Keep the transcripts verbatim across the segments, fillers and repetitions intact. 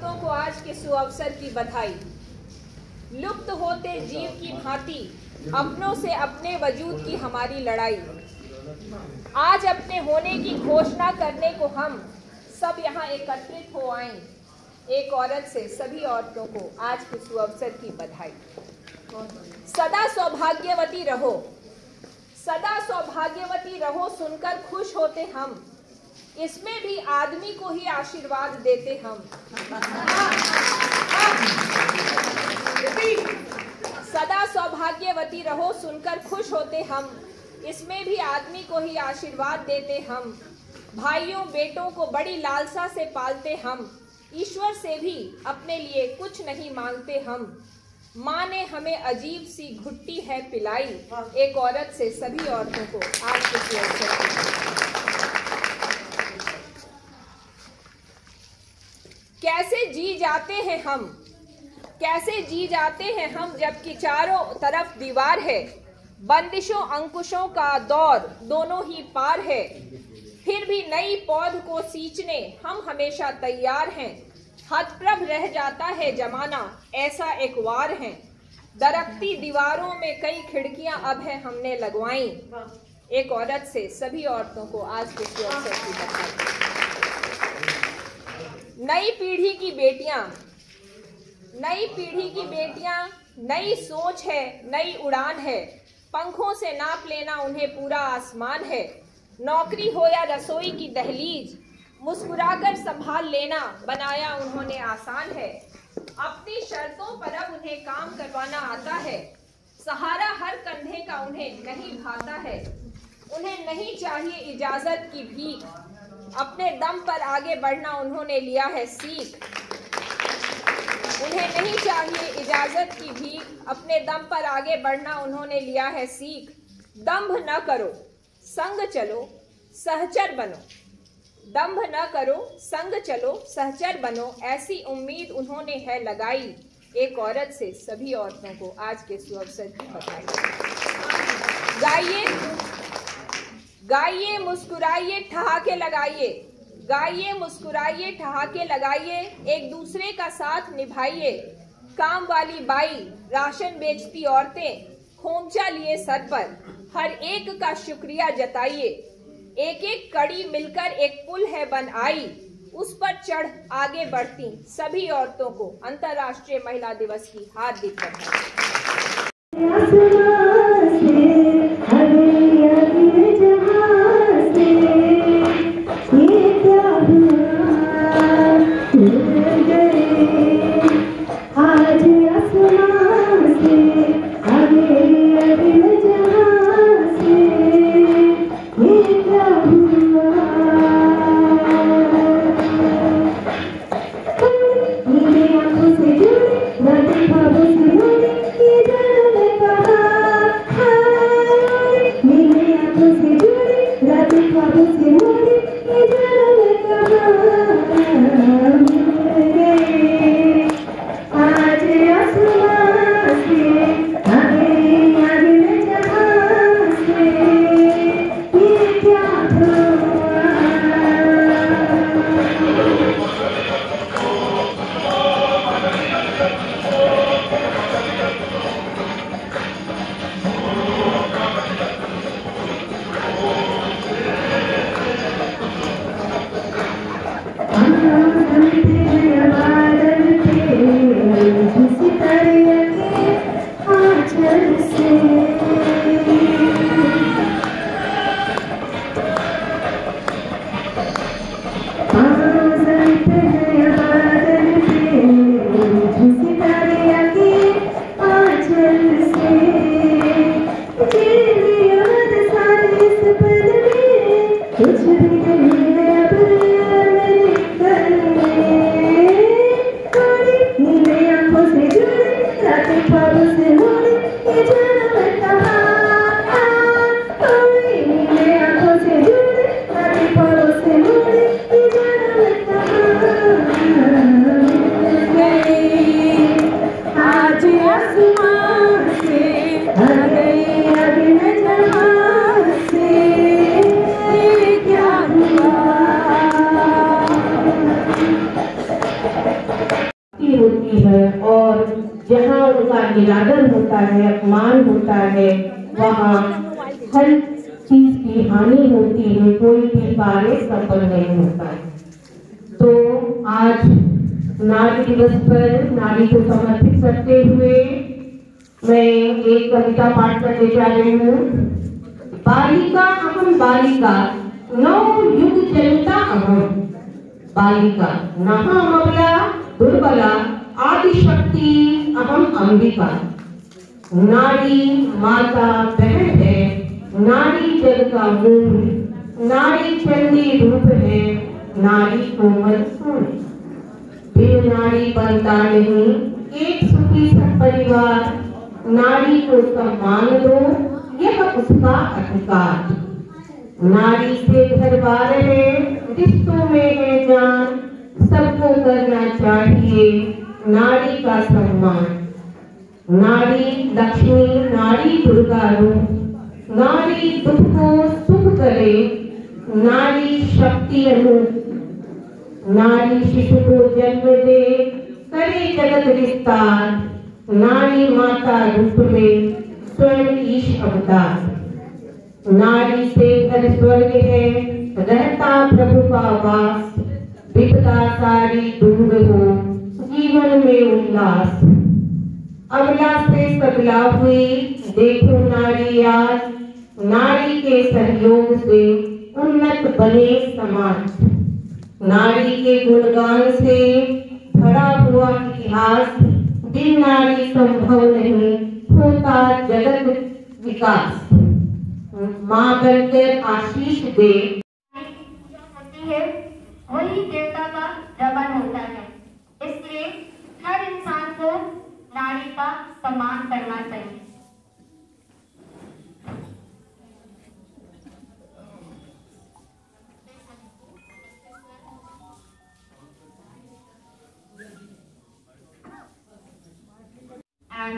औरतों को आज के सुअवसर की बधाई। लुप्त होते जीव की भांति अपनों से अपने वजूद की हमारी लड़ाई। आज अपने होने की घोषणा करने को हम सब यहाँ एकत्रित हो आए। एक औरत से सभी औरतों को आज के सुअवसर की बधाई। सदा सौभाग्यवती रहो, सदा सौभाग्यवती रहो सुनकर खुश होते हम। इसमें भी आदमी को ही आशीर्वाद देते हम। सदा सौभाग्यवती रहो सुनकर खुश होते हम। इसमें भी आदमी को ही आशीर्वाद देते हम। भाइयों बेटों को बड़ी लालसा से पालते हम। ईश्वर से भी अपने लिए कुछ नहीं मांगते हम। माँ ने हमें अजीब सी घुट्टी है पिलाई। एक औरत से सभी औरतों को आज के सुअवसर कैसे जी जाते हैं हम, कैसे जी जाते हैं हम जबकि चारों तरफ दीवार है। बंदिशों अंकुशों का दौर दोनों ही पार है। फिर भी नई पौध को सींचने हम हमेशा तैयार हैं। हतप्रभ रह जाता है जमाना ऐसा एक वार है। दरकती दीवारों में कई खिड़कियां अब है हमने लगवाई। एक औरत से सभी औरतों को आज के सुअवसर की बधाई। नई पीढ़ी की बेटियां, नई पीढ़ी की बेटियां, नई सोच है, नई उड़ान है। पंखों से नाप लेना उन्हें पूरा आसमान है। नौकरी हो या रसोई की दहलीज, मुस्कुराकर संभाल लेना बनाया उन्होंने आसान है। अपनी शर्तों पर अब उन्हें काम करवाना आता है। सहारा हर कंधे का उन्हें नहीं भाता है। उन्हें नहीं चाहिए इजाजत की भीख, अपने दम पर आगे बढ़ना उन्होंने लिया है सीख। उन्हें नहीं चाहिए इजाजत की भीख, अपने दम पर आगे बढ़ना उन्होंने लिया है सीख। दंभ न करो संग चलो सहचर बनो, दंभ न करो संग चलो सहचर बनो, ऐसी उम्मीद उन्होंने है लगाई। एक औरत से सभी औरतों को आज के सुअवसर की बधाई। गाइए गाइए मुस्कुराइए ठहाके लगाइए, गाइए मुस्कुराइए ठहाके लगाइए, एक दूसरे का साथ निभाइए। काम वाली बाई, राशन बेचती औरतें, खोमचा लिए सर पर, हर एक का शुक्रिया जताइए। एक एक कड़ी मिलकर एक पुल है बन आई, उस पर चढ़ आगे बढ़ती सभी औरतों को अंतर्राष्ट्रीय महिला दिवस की हार्दिक बधाई। निरादर होता है, अपमान होता है, वहाँ हर चीज की हानि होती है, कोई भी कार्य सफल नहीं होता है। तो आज नारी दिवस पर नारी को समर्पित करते हुए मैं एक कविता पाठ करने जा रही हूँ। बालिका अहम बालिका नौ युग चलता अहम बालिका नहा मबला दुर्बला आदि शक्ति अहम अंबिका। नारी माता बहन है, नारी जग का मूल, नारी चंडी रूप है, नारी कोमल फूल। बिन नारी बनता नहीं एक सुखी सब परिवार, नारी को सम्मान दो यह उसका अधिकार। नारी से घर बार है, रिश्तों में है जान, सबको करना चाहिए नारी का सम्मान। नारी लक्ष्मी नारी दुर्गा रूप, नारी दुख को सुख करे, नारी शक्ति अनूप। नारी शिशु को जन्म दे करे जगत विस्तार, नारी माता रूप में स्वयं ईश अवतार। नारी से घर स्वर्ग है, रहता प्रभु का वास, विपदा सारी दूर हो जीवन में उल्लास। अबला से सबला हुई देखो नारी आज, नारी के सहयोग से उन्नत बने समाज। नारी के गुणगान से भरा हुआ इतिहास, बिन नारी संभव नहीं होता जगत विकास। माँ बनकर आशीष दे होती है वही देवता का रमन होता है, इसलिए हर इंसान को नारी का सम्मान करना चाहिए। And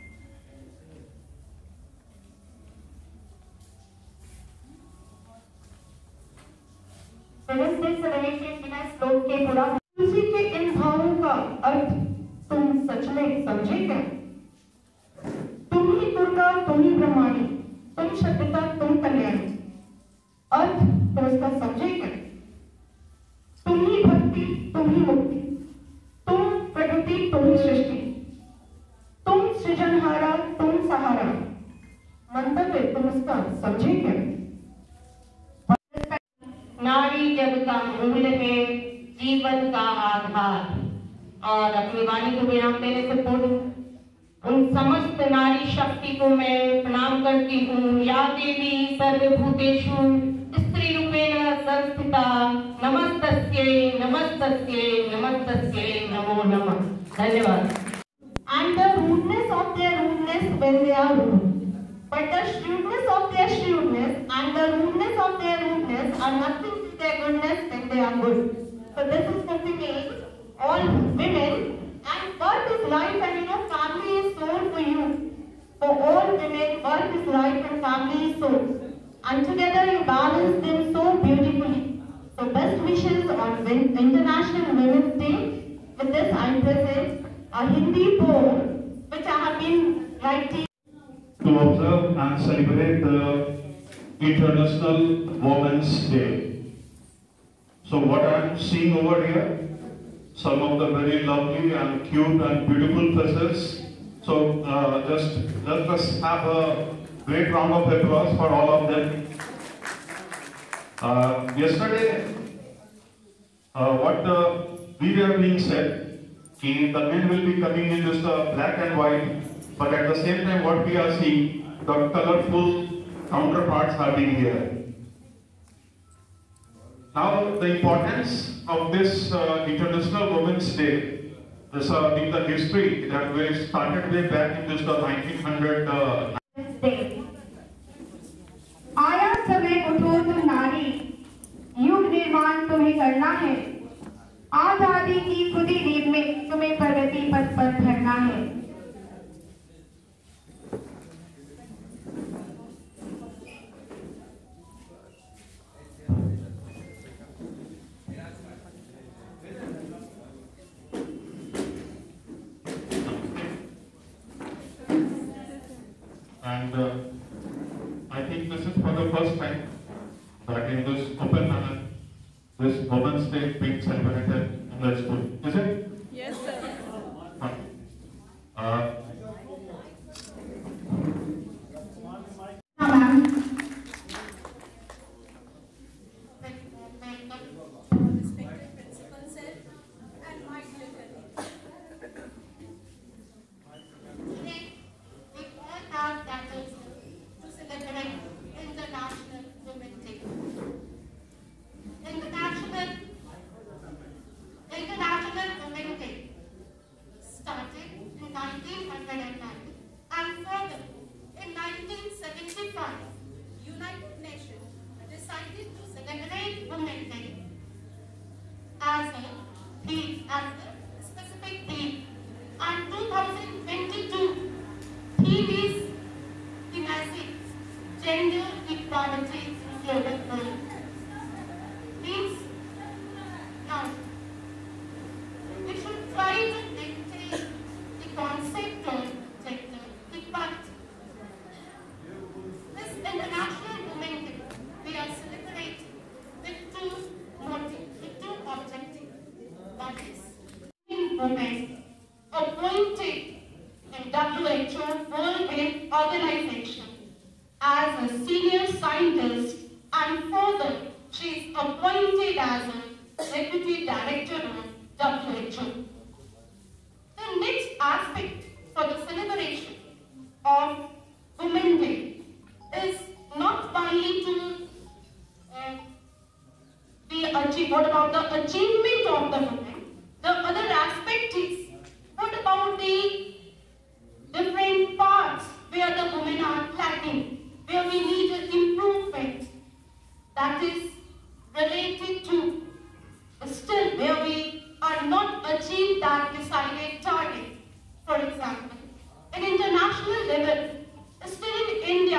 श्लोक के पूरा किसी के इन भावों का अर्थ तुम सच में समझे क्या? तुम ही दुर्गा, तुम ही ब्रह्माणी, तुम सत्यता, तुम कल्याणी। अर्थ तो इसका समझे क्या? तुम ही भक्ति, तुम ही मुक्ति, तुम प्रकृति, तुम ही सृष्टि, तुम सृजनहारा, तुम सहारा। मंतव्य तुम इसका समझे क्या? नारी जग का मूल है, जीवन का आधार। और अपनी वाणी को विराम देने से पूर्व उन समस्त नारी शक्ति को मैं प्रणाम करती हूँ। या देवी सर्वभूतेषु स्त्री रूपेण संस्थिता, नमस्तस्यै नमस्तस्यै नमस्तस्यै नमो नमः। धन्यवाद। And the rudeness of their rudeness when they are rude, but the shrewdness of their shrewdness and the rudeness of their rudeness are nothing to their goodness when they are good. So this is fulfilling all women, and birth is life, and you know family is soul for you. For all women, birth is life and family is soul, and together you balance them so beautifully. So best wishes on International Women's Day. With this I present a Hindi poem which I have been writing to observe and celebrate the International Women's Day. So what I am seeing over here, some of the very lovely and cute and beautiful faces. So uh, just let us have a great round of applause for all of them. Uh, yesterday, uh, what uh, we were being said, कि the men will be coming in just uh, black and white, but at the same time what we are seeing, the colorful counterparts are being here. Now the importance of this uh, International Women's Day, this uh, in the history that we started way back in just the nineteen hundred. Uh, आया समय उठो तुम नारी, युग निर्माण तुम्हें करना है, आजादी की खुदी नींव में तुम्हें प्रगति पथ पर धरना है। And uh, I think this is for the first time that in this open manner, this Women's Day being celebrated in the school. Is it? Yes, sir. Fine. Uh, ma'am. Respected principal sir and my dear colleagues. Today, we all have gathered to celebrate International Women's Day. International, International Women's Day started in nineteen hundred nine and further in nineteen seventy-five. United Nations decided to Celebrate Women's Day as a theme, as a specific theme, and two thousand twenty-two theme is the message gender equality in global world. Means now we should try to maintain the concept of gender equality. This International Women's Day we are celebrating with two motives, with two objectives. That is, women appointed in W H O World Health Organization as a senior scientist, and further she is appointed as a deputy director of W H O. The next aspect for the celebration of Women's Day is not only to uh, be achieved. What about the achievement of the women? The other aspect is, what about the different parts where the women are lacking, where we need an improvement that is related to still where we are not achieved that decided target. For example, in international level, still in India,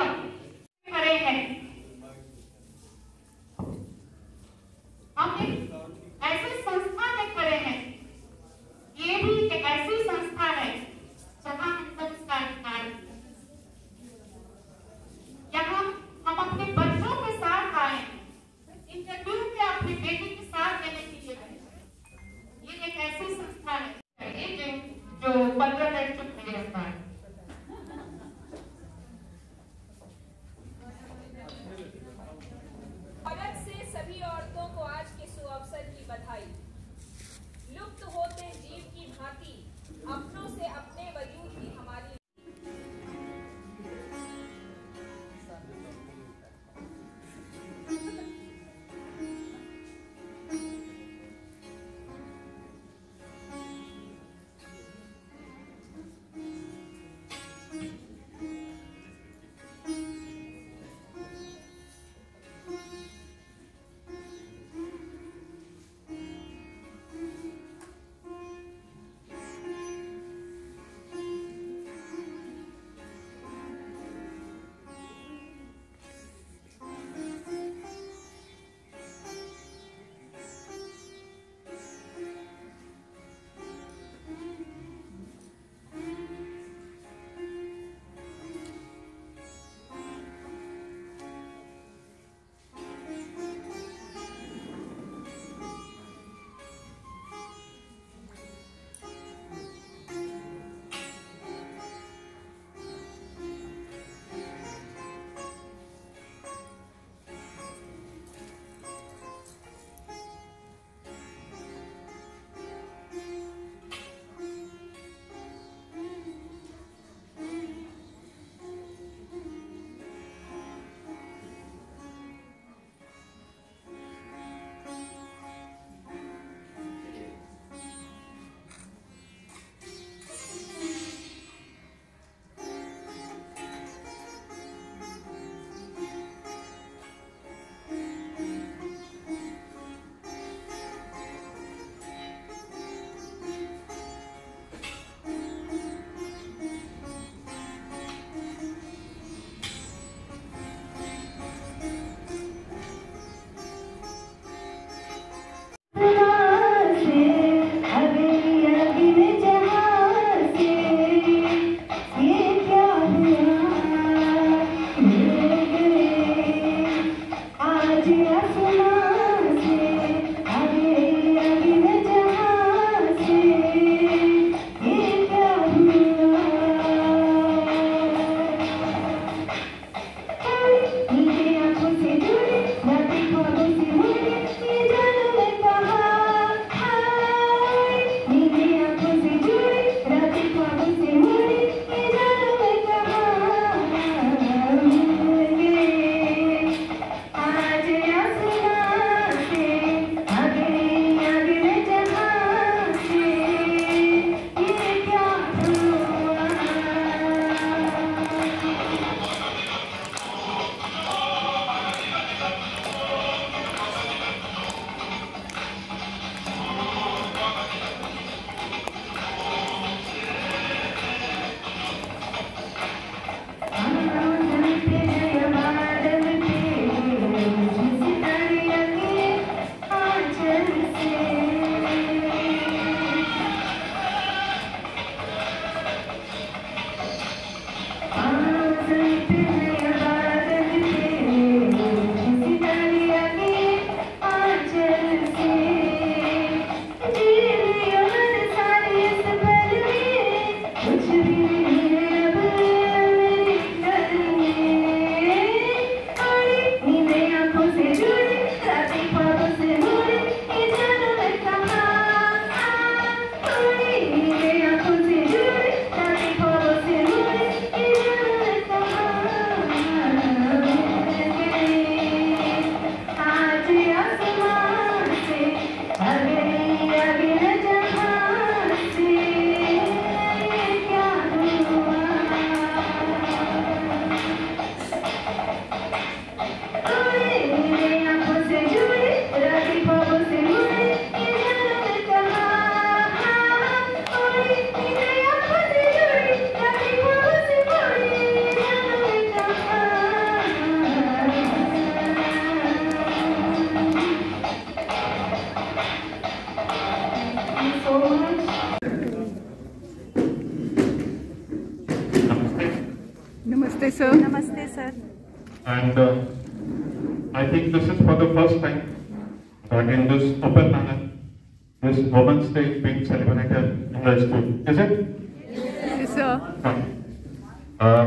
Namaste, sir. And uh, I think this is for the first time that in this open manner, this Women's Day is being celebrated in the school. Is it? Yes, sir. Fine. Uh,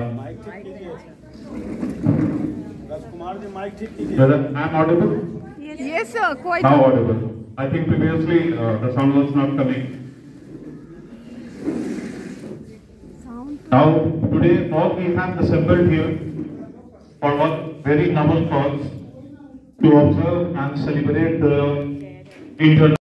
whether I'm audible? Yes, yes sir. Quite. Now audible. I think previously uh, the sound was not coming. Now today all we have assembled here for one very noble cause to observe and celebrate the International